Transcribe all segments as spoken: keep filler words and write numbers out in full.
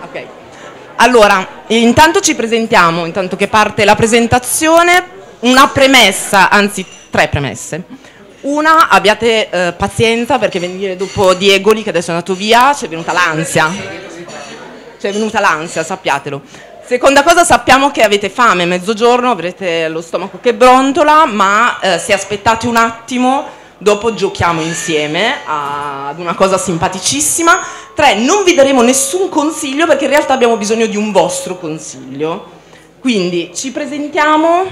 Ok. Allora, intanto ci presentiamo, intanto che parte la presentazione, una premessa, anzi tre premesse. Una, abbiate eh, pazienza perché venire dopo Diegoli, che adesso è andato via, ci è venuta l'ansia. Ci è venuta l'ansia, sappiatelo. Seconda cosa, sappiamo che avete fame, mezzogiorno, avrete lo stomaco che brontola, ma eh, se aspettate un attimo, dopo giochiamo insieme ad una cosa simpaticissima. Tre, non vi daremo nessun consiglio perché in realtà abbiamo bisogno di un vostro consiglio. Quindi ci presentiamo.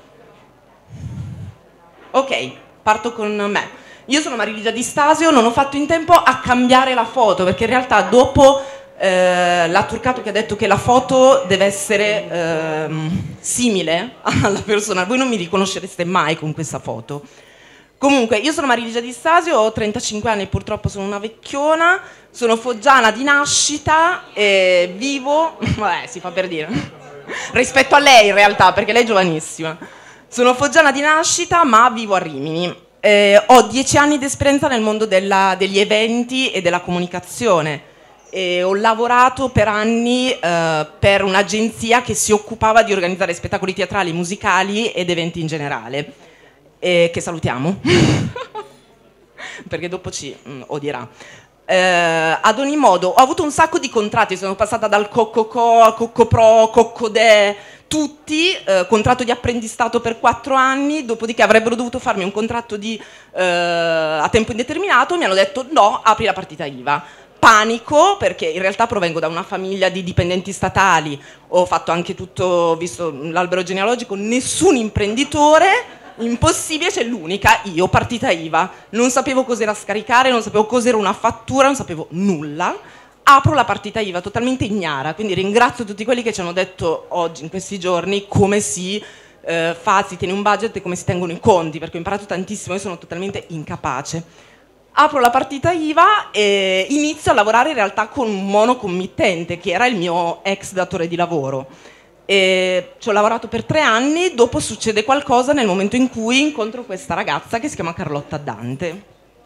Ok, parto con me. Io sono Mariligia Di Stasio, non ho fatto in tempo a cambiare la foto perché in realtà dopo eh, l'ha truccato che ha detto che la foto deve essere eh, simile alla persona. Voi non mi riconoscereste mai con questa foto. Comunque, io sono Mariligia Di Stasio, ho trentacinque anni, purtroppo sono una vecchiona, sono foggiana di nascita e vivo, vabbè, si fa per dire, rispetto a lei in realtà, perché lei è giovanissima. Sono foggiana di nascita, ma vivo a Rimini. Eh, ho dieci anni di esperienza nel mondo della, degli eventi e della comunicazione. E ho lavorato per anni eh, per un'agenzia che si occupava di organizzare spettacoli teatrali, musicali ed eventi in generale. E che salutiamo perché dopo ci mh, odierà. Eh, ad ogni modo, ho avuto un sacco di contratti, sono passata dal Cocco a Cocco Pro, Cocco De, tutti, eh, contratto di apprendistato per quattro anni, dopodiché avrebbero dovuto farmi un contratto di, eh, a tempo indeterminato, mi hanno detto no, apri la partita I V A. Panico, perché in realtà provengo da una famiglia di dipendenti statali, ho fatto anche tutto, ho visto l'albero genealogico, nessun imprenditore. Impossibile, c'è l'unica, io, partita I V A. Non sapevo cos'era scaricare, non sapevo cos'era una fattura, non sapevo nulla. Apro la partita I V A totalmente ignara, quindi ringrazio tutti quelli che ci hanno detto oggi, in questi giorni, come si eh, fa, si tiene un budget e come si tengono i conti, perché ho imparato tantissimo e sono totalmente incapace. Apro la partita I V A e inizio a lavorare in realtà con un monocommittente, che era il mio ex datore di lavoro. E ci ho lavorato per tre anni, dopo succede qualcosa nel momento in cui incontro questa ragazza che si chiama Carlotta Dante.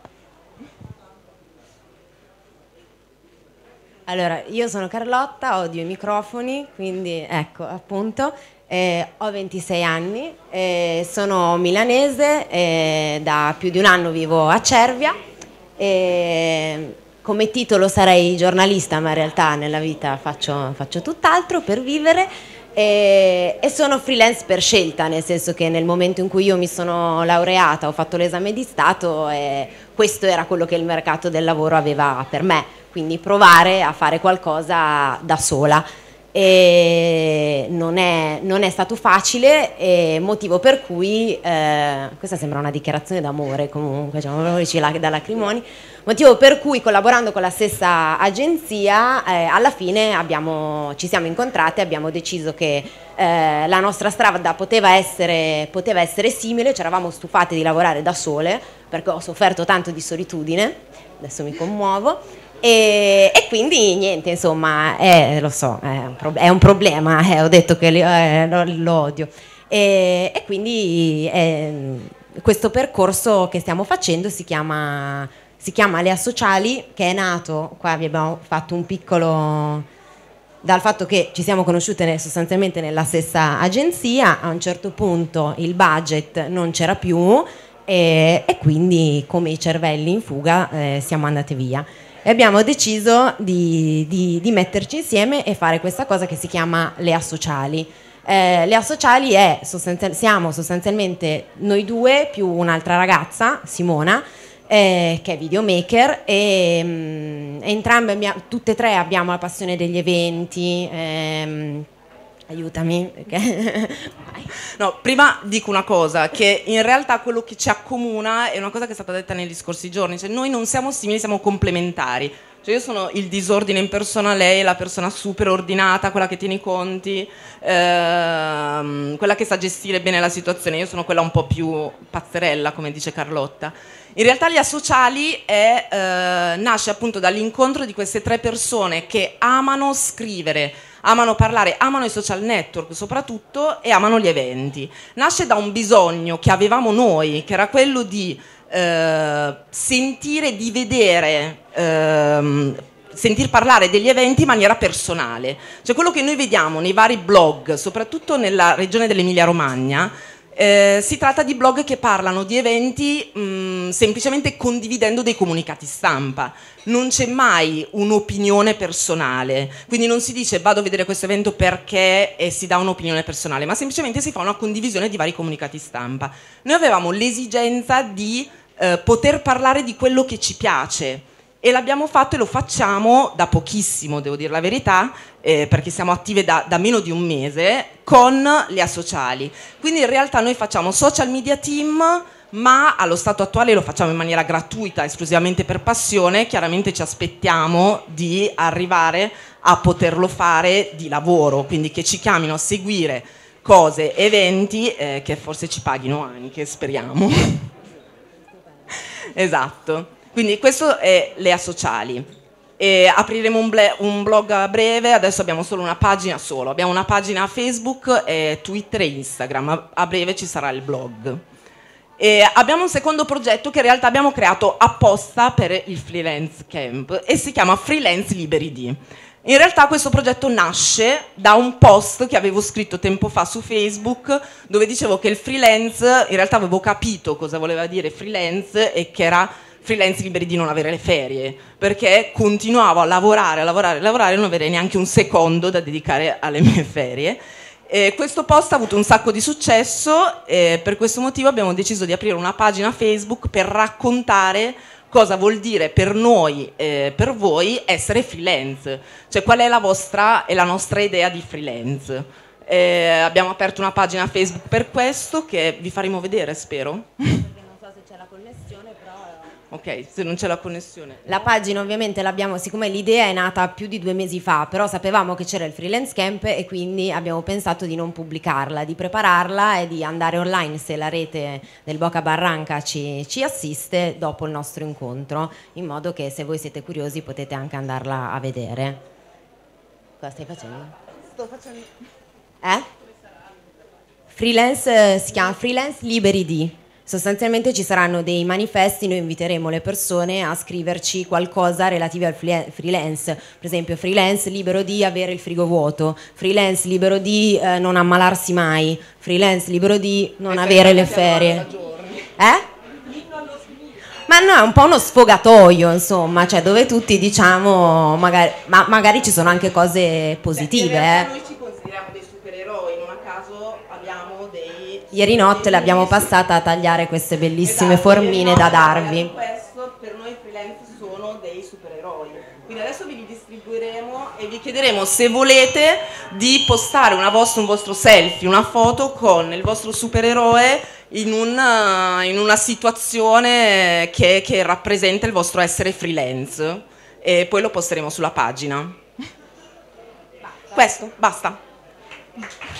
Allora, io sono Carlotta, odio i microfoni, quindi ecco, appunto, eh, ho ventisei anni, eh, sono milanese, eh, da più di un anno vivo a Cervia, eh, come titolo sarei giornalista, ma in realtà nella vita faccio, faccio tutt'altro per vivere. E, e sono freelance per scelta, nel senso che nel momento in cui io mi sono laureata, ho fatto l'esame di Stato e questo era quello che il mercato del lavoro aveva per me, quindi provare a fare qualcosa da sola. E non è, non è stato facile, e motivo per cui eh, questa sembra una dichiarazione d'amore comunque, cioè, da lacrimoni, motivo per cui collaborando con la stessa agenzia eh, alla fine abbiamo, ci siamo incontrate e abbiamo deciso che eh, la nostra strada poteva essere, poteva essere simile, ci eravamo stufate di lavorare da sole perché ho sofferto tanto di solitudine, adesso mi commuovo. E, e quindi niente, insomma, eh, lo so, è un, pro- è un problema, eh, ho detto che eh, lo, lo odio. E, e quindi eh, questo percorso che stiamo facendo si chiama, si chiama Lea Sociali, che è nato, qua vi abbiamo fatto un piccolo, dal fatto che ci siamo conosciute sostanzialmente nella stessa agenzia, a un certo punto il budget non c'era più e, e quindi come i cervelli in fuga eh, siamo andate via. E abbiamo deciso di, di, di metterci insieme e fare questa cosa che si chiama Lea Sociali. Eh, Lea Sociali è sostanzial- siamo sostanzialmente noi due più un'altra ragazza, Simona, eh, che è videomaker e mh, entrambe, abbia- tutte e tre abbiamo la passione degli eventi. Ehm, aiutami perché... No, prima dico una cosa, che in realtà quello che ci accomuna è una cosa che è stata detta negli scorsi giorni, cioè noi non siamo simili, siamo complementari. Cioè io sono il disordine in persona, lei è la persona super ordinata, quella che tiene i conti, ehm, quella che sa gestire bene la situazione, io sono quella un po' più pazzerella, come dice Carlotta. In realtà Lea Sociali è, eh, nasce appunto dall'incontro di queste tre persone che amano scrivere, amano parlare, amano i social network soprattutto e amano gli eventi. Nasce da un bisogno che avevamo noi, che era quello di eh, sentire, di vedere ehm, sentir parlare degli eventi in maniera personale. Cioè quello che noi vediamo nei vari blog, soprattutto nella regione dell'Emilia Romagna, eh, si tratta di blog che parlano di eventi mh, semplicemente condividendo dei comunicati stampa. Non c'è mai un'opinione personale, quindi non si dice vado a vedere questo evento perché e si dà un'opinione personale, ma semplicemente si fa una condivisione di vari comunicati stampa. Noi avevamo l'esigenza di eh, poter parlare di quello che ci piace, e l'abbiamo fatto e lo facciamo da pochissimo, devo dire la verità, eh, perché siamo attive da, da meno di un mese con le asociali. Quindi in realtà noi facciamo social media team, ma allo stato attuale lo facciamo in maniera gratuita, esclusivamente per passione. Chiaramente ci aspettiamo di arrivare a poterlo fare di lavoro, quindi che ci chiamino a seguire cose, eventi, eh, che forse ci paghino anche, speriamo. Esatto. Quindi questo è le asociali. E apriremo un, un blog a breve, adesso abbiamo solo una pagina solo, abbiamo una pagina Facebook, e Twitter e Instagram, a, a breve ci sarà il blog. E abbiamo un secondo progetto che in realtà abbiamo creato apposta per il Freelance Camp e si chiama Freelance Liberi di. In realtà questo progetto nasce da un post che avevo scritto tempo fa su Facebook, dove dicevo che il freelance, in realtà avevo capito cosa voleva dire freelance e che era freelance liberi di non avere le ferie, perché continuavo a lavorare, a lavorare, a lavorare e non avere neanche un secondo da dedicare alle mie ferie. E questo post ha avuto un sacco di successo e per questo motivo abbiamo deciso di aprire una pagina Facebook per raccontare cosa vuol dire per noi e per voi essere freelance, cioè qual è la vostra e la nostra idea di freelance. E abbiamo aperto una pagina Facebook per questo che vi faremo vedere, spero. Ok, se non c'è la connessione. La pagina ovviamente l'abbiamo, siccome l'idea è nata più di due mesi fa, però sapevamo che c'era il Freelance Camp e quindi abbiamo pensato di non pubblicarla, di prepararla e di andare online se la rete del Boca Barranca ci, ci assiste dopo il nostro incontro, in modo che se voi siete curiosi potete anche andarla a vedere. Cosa stai facendo? Sto facendo... Eh? Freelance, si chiama Freelance Liberi di. Sostanzialmente ci saranno dei manifesti, noi inviteremo le persone a scriverci qualcosa relativo al freelance, per esempio freelance libero di avere il frigo vuoto, freelance libero di eh, non ammalarsi mai, freelance libero di non avere le ferie. Eh? Ma no, è un po' uno sfogatoio, insomma, cioè dove tutti diciamo, magari, ma magari ci sono anche cose positive. Beh, noi ci consideriamo dei supereroi, non a caso abbiamo dei... Ieri notte l'abbiamo passata a tagliare queste bellissime esatto, formine da darvi. Questo per noi freelance sono dei supereroi. Quindi adesso vi li distribuiremo e vi chiederemo se volete di postare una vostra, un vostro selfie, una foto con il vostro supereroe in una, in una situazione che, che rappresenta il vostro essere freelance. E poi lo posteremo sulla pagina. Questo, basta.